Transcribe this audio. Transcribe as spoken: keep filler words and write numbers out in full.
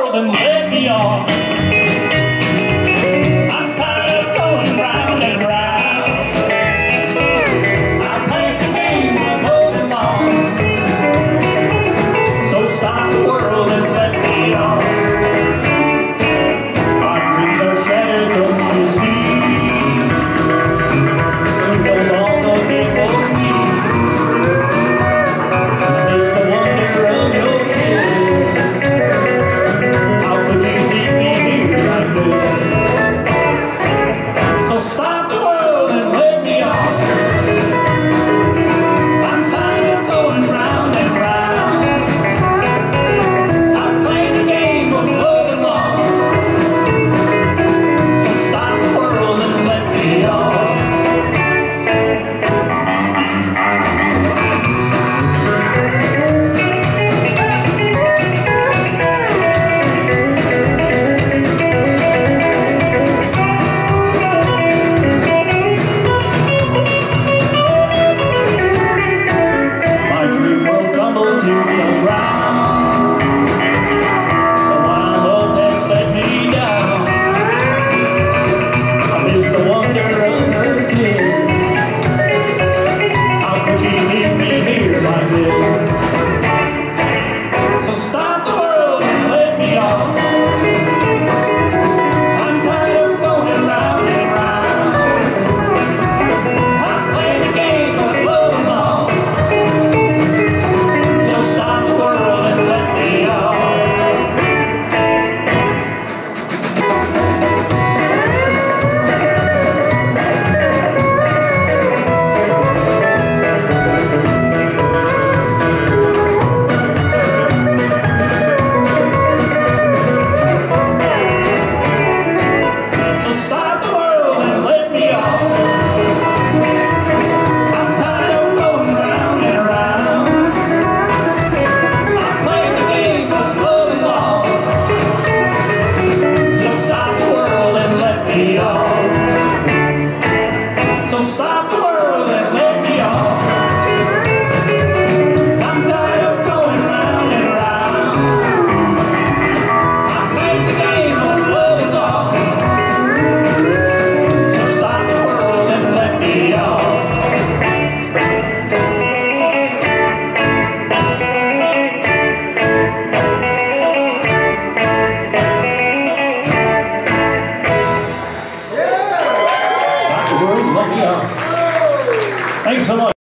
world and let me on. I'm tired of going round and round. I played the game for more than long. So stop the world and let me on. Our dreams are shattered, don't you see? No longer capable of me. It's the wonder of your kiss. How could you leave me here like this? So stop the world and let me on. I'm tired of going round and round. I played the game of love and loss. So stop the world and let me on. My dream will tumble to the ground.